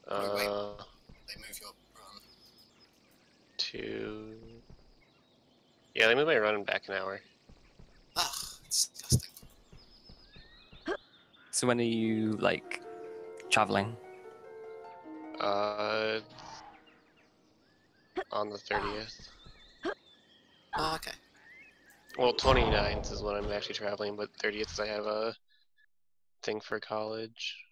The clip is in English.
Wait. Uh, They move your run. 2. Yeah, they move my run back an hour. Ugh, it's disgusting. So when are you, like, traveling? On the 30th. Oh, okay. Well, 29th is when I'm actually traveling, but 30th is I have a thing for college.